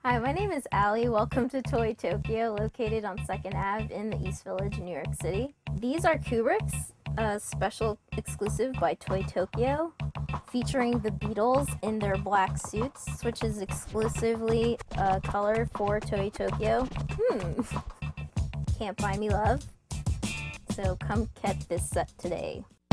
Hi, my name is Allie. Welcome to Toy Tokyo, located on 2nd Ave in the East Village, New York City. These are Kubrick's, a special exclusive by Toy Tokyo, featuring the Beatles in their black suits, which is exclusively a color for Toy Tokyo. Can't buy me love. So come get this set today.